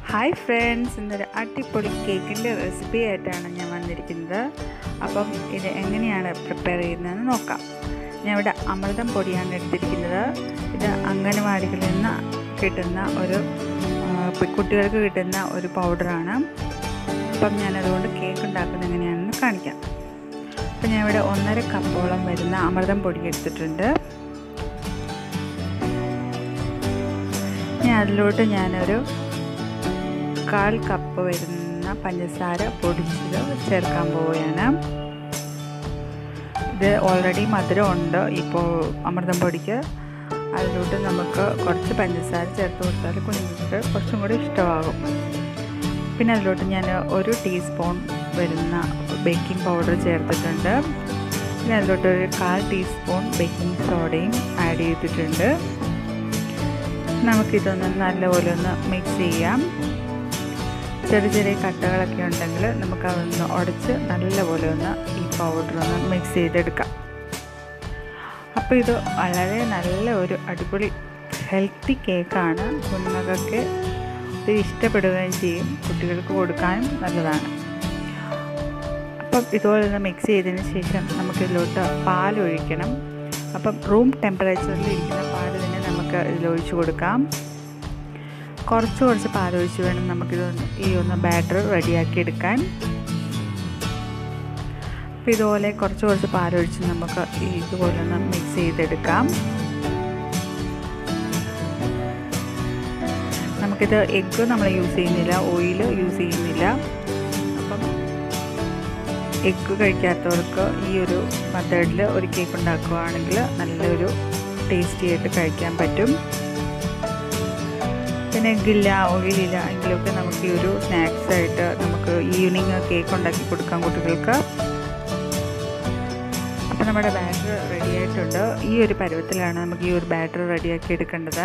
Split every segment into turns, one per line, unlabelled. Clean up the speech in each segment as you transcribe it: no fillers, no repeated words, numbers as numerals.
Hi friends, ഇന്നൊരു അടിപൊളി കേക്കിൻ്റെ റെസിപ്പി ആയിട്ടാണ് ഞാൻ വന്നിരിക്കുന്നത്. അപ്പം ഇത് എങ്ങനെയാണ് പ്രിപ്പയർ ചെയ്യുന്നതെന്ന് നോക്കാം. ഞാൻ ഇവിടെ അമൃതം പൊടിയാണ് എടുത്തിരിക്കുന്നത്. ഇത് അംഗനവാടികളിൽ നിന്ന് കിട്ടുന്ന കുട്ടികൾക്ക് കിട്ടുന്ന ഒരു പൗഡറാണ്. അപ്പം ഞാനതുകൊണ്ട് കേക്ക് ഉണ്ടാക്കുന്നത് എങ്ങനെയാണെന്ന് കാണിക്കാം. അപ്പം ഞാൻ ഇവിടെ 1.5 കപ്പോളം വരുന്ന അമൃതം പൊടി എടുത്തിട്ടുണ്ട്. അതിലോട്ട് ഞാനൊരു 1/4 കപ്പ് വരുന്ന പഞ്ചസാര പൊടിച്ചത് ചേർക്കാൻ പോവുകയാണ്. ഇത് ഓൾറെഡി മധുരം ഉണ്ട് ഇപ്പോൾ അമൃതം പൊടിക്ക്. അതിലോട്ട് നമുക്ക് കുറച്ച് പഞ്ചസാര ചേർത്ത് കൊടുത്താൽ കുഞ്ഞുങ്ങൾക്ക് കുറച്ചും കൂടി ഇഷ്ടമാകും. പിന്നെ അതിലോട്ട് ഞാൻ 1 ടീസ്പൂൺ വരുന്ന ബേക്കിംഗ് പൗഡർ ചേർത്തിട്ടുണ്ട്. പിന്നെ അതിലോട്ട് ഒരു 1/4 ടീസ്പൂൺ ബേക്കിംഗ് സോഡയും ആഡ് ചെയ്തിട്ടുണ്ട്. നമുക്കിതൊന്ന് നല്ലപോലെ ഒന്ന് മിക്സ് ചെയ്യാം. ചെറിയ ചെറിയ കട്ടകളൊക്കെ ഉണ്ടെങ്കിൽ നമുക്കതൊന്ന് ഉടച്ച് നല്ലപോലെ ഒന്ന് ഈ പൗഡറൊന്ന് മിക്സ് ചെയ്തെടുക്കാം. അപ്പോൾ ഇത് വളരെ നല്ല ഒരു അടിപൊളി ഹെൽത്തി കേക്കാണ്. കുഞ്ഞുങ്ങൾക്കൊക്കെ ഇത് ഇഷ്ടപ്പെടുകയും ചെയ്യും, കുട്ടികൾക്ക് കൊടുക്കാനും നല്ലതാണ്. അപ്പം ഇതുപോലെ ഒന്ന് മിക്സ് ചെയ്തതിന് ശേഷം നമുക്കിതിലോട്ട് പാലൊഴിക്കണം. അപ്പം റൂം ടെമ്പറേച്ചറിൽ ഇരിക്കുന്ന പാൽ തന്നെ നമുക്ക് ഇതിലൊഴിച്ച് കൊടുക്കാം. കുറച്ച് പാലൊഴിച്ച് വേണം നമുക്കിത് ഒന്ന് ബാറ്റർ റെഡിയാക്കി എടുക്കാൻ. അപ്പോൾ ഇതുപോലെ കുറച്ച് പാലൊഴിച്ച് നമുക്ക് ഇതുപോലെ ഒന്ന് മിക്സ് ചെയ്തെടുക്കാം. നമുക്കിത് എഗ്ഗ് നമ്മൾ യൂസ് ചെയ്യുന്നില്ല, ഓയിൽ യൂസ് ചെയ്യുന്നില്ല. അപ്പം എഗ്ഗ് കഴിക്കാത്തവർക്ക് ഈ ഒരു മെത്തേഡിൽ ഒരു കേക്ക് ഉണ്ടാക്കുകയാണെങ്കിൽ നല്ലൊരു ടേസ്റ്റി ആയിട്ട് കഴിക്കാൻ പറ്റും. പിന്നെ എഗ്ഗില്ല, ഓയിലില്ല എങ്കിലൊക്കെ നമുക്ക് ഈ ഒരു സ്നാക്സായിട്ട് നമുക്ക് ഈവനിങ് കേക്ക് ഉണ്ടാക്കി കൊടുക്കാം കുട്ടികൾക്ക്. അപ്പോൾ നമ്മുടെ ബാറ്റർ റെഡി ആയിട്ടുണ്ട്. ഈ ഒരു പരുവത്തിലാണ് നമുക്ക് ഈ ഒരു ബാറ്റർ റെഡിയാക്കി എടുക്കേണ്ടത്.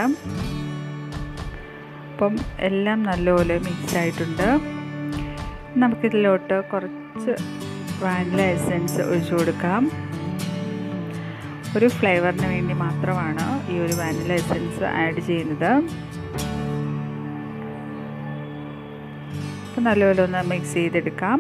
അപ്പം എല്ലാം നല്ലപോലെ മിക്സ് ആയിട്ടുണ്ട്. നമുക്കിതിലോട്ട് കുറച്ച് വാനില എസൻസ് ഒഴിച്ചു കൊടുക്കാം. ഒരു ഫ്ലേവറിന് വേണ്ടി മാത്രമാണ് ഈ ഒരു വാനില എസൻസ് ആഡ് ചെയ്യുന്നത്. അപ്പം നല്ലപോലെ ഒന്ന് മിക്സ് ചെയ്തെടുക്കാം.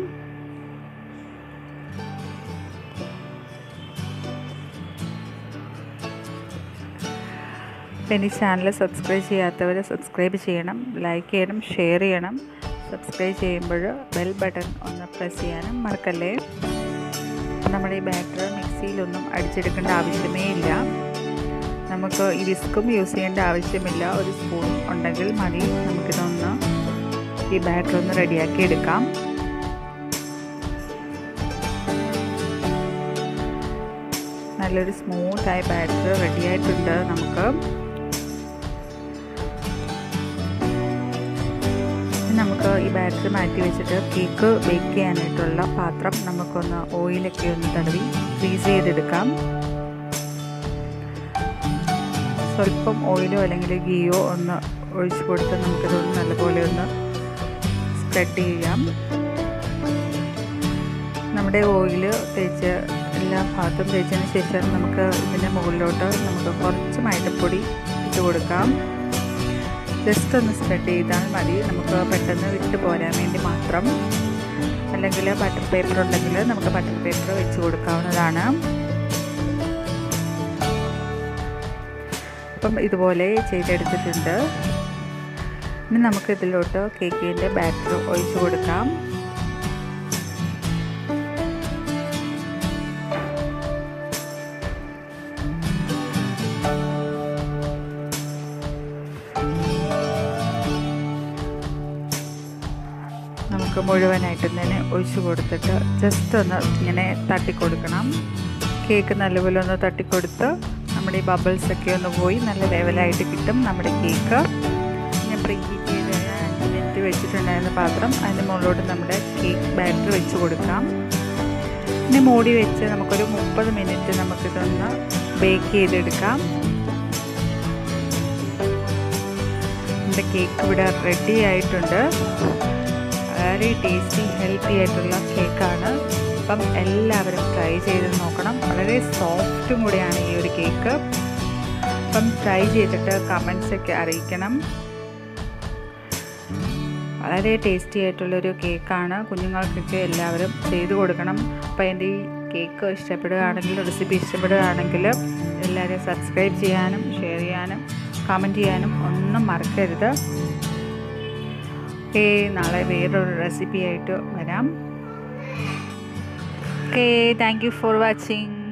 പിന്നെ ഈ ചാനൽ സബ്സ്ക്രൈബ് ചെയ്യാത്തവർ സബ്സ്ക്രൈബ് ചെയ്യണം, ലൈക്ക് ചെയ്യണം, ഷെയർ ചെയ്യണം. സബ്സ്ക്രൈബ് ചെയ്യുമ്പോൾ ബെൽ ബട്ടൺ ഒന്ന് പ്രസ് ചെയ്യാനും മറക്കല്ലേ. നമ്മുടെ ഈ ബാറ്റർ മിക്സിയിലൊന്നും അടിച്ചെടുക്കേണ്ട ആവശ്യമേ ഇല്ല. നമുക്ക് ഈ വിസ്കും യൂസ് ചെയ്യേണ്ട ആവശ്യമില്ല. ഒരു സ്പൂൺ ഉണ്ടെങ്കിൽ മതി. നമുക്കിതൊന്ന് ഈ ബാറ്റർ ഒന്ന് റെഡിയാക്കി എടുക്കാം. നല്ലൊരു സ്മൂത്തായ ബാറ്റർ റെഡിയായിട്ടുണ്ട്. നമുക്ക് ഈ ബാറ്റർ മാറ്റി വെച്ചിട്ട് കേക്ക് ബേക്ക് ചെയ്യാനായിട്ടുള്ള പാത്രം നമുക്കൊന്ന് ഓയിലൊക്കെ ഒന്ന് തടവി ഫ്രീസ് ചെയ്തെടുക്കാം. സ്വല്പം ഓയിലോ അല്ലെങ്കിൽ ഗീയോ ഒന്ന് ഒഴിച്ച് കൊടുത്ത് നമുക്കിതൊന്ന് നല്ലപോലെ ഒന്ന് സ്പ്രെഡ് ചെയ്യാം. നമ്മുടെ ഓയിൽ തേച്ച് എല്ലാ ഭാഗത്തും തേച്ചതിന് ശേഷം നമുക്ക് ഇതിൻ്റെ മുകളിലോട്ട് നമുക്ക് കുറച്ച് മൈദപ്പൊടി ഇട്ട് കൊടുക്കാം. ജസ്റ്റ് ഒന്ന് സ്പ്രെഡ് ചെയ്താൽ മതി. നമുക്ക് പെട്ടെന്ന് വിട്ട് പോരാൻ വേണ്ടി മാത്രം. അല്ലെങ്കിൽ ബട്ടർ പേപ്പർ ഉണ്ടെങ്കിൽ നമുക്ക് ബട്ടർ പേപ്പർ വെച്ച് കൊടുക്കാവുന്നതാണ്. അപ്പം ഇതുപോലെ ചെയ്തെടുത്തിട്ടുണ്ട്. ഇനി നമുക്ക് ഇതിലോട്ട് കേക്കിൻ്റെ ബാറ്റർ ഒഴിച്ച് കൊടുക്കാം. നമുക്ക് മുഴുവനായിട്ട് തന്നെ ഒഴിച്ച് കൊടുത്തിട്ട് ജസ്റ്റ് ഒന്ന് ഇങ്ങനെ തട്ടിക്കൊടുക്കണം. കേക്ക് നല്ലപോലെ ഒന്ന് തട്ടിക്കൊടുത്ത് നമ്മുടെ ഈ ബബിൾസൊക്കെ ഒന്ന് പോയി നല്ല ലെവലായിട്ട് കിട്ടും നമ്മുടെ കേക്ക്. ഞാൻ പ്രീ ഹീറ്റ് ചെയ്ത് 5 മിനിറ്റ് വെച്ചിട്ടുണ്ടായിരുന്ന പാത്രം അതിൻ്റെ മുകളിലോട്ട് നമ്മുടെ കേക്ക് ബാറ്റർ വെച്ച് കൊടുക്കാം. ഇനി മൂടി വെച്ച് നമുക്കൊരു 30 മിനിറ്റ് നമുക്കിതൊന്ന് ബേക്ക് ചെയ്തെടുക്കാം. നമ്മുടെ കേക്ക് ഇവിടെ റെഡി ആയിട്ടുണ്ട്. വളരെ ടേസ്റ്റി ഹെൽത്തി ആയിട്ടുള്ള കേക്കാണ്. അപ്പം എല്ലാവരും ട്രൈ ചെയ്ത് നോക്കണം. വളരെ സോഫ്റ്റും കൂടിയാണ് ഈ ഒരു കേക്ക്. അപ്പം ട്രൈ ചെയ്തിട്ട് കമൻസൊക്കെ അറിയിക്കണം. വളരെ ടേസ്റ്റി ആയിട്ടുള്ളൊരു കേക്കാണ്. കുഞ്ഞുങ്ങൾക്കൊക്കെ എല്ലാവരും ചെയ്ത് കൊടുക്കണം. അപ്പോൾ എൻ്റെ ഈ കേക്ക് ഇഷ്ടപ്പെടുകയാണെങ്കിൽ, റെസിപ്പി ഇഷ്ടപ്പെടുകയാണെങ്കിൽ എല്ലാവരും സബ്സ്ക്രൈബ് ചെയ്യാനും ഷെയർ ചെയ്യാനും കമൻറ്റ് ചെയ്യാനും ഒന്നും മറക്കരുത്. ഓക്കേ, നാളെ വേറൊരു റെസിപ്പി ആയിട്ട് വരാം. Okay, thank you for watching.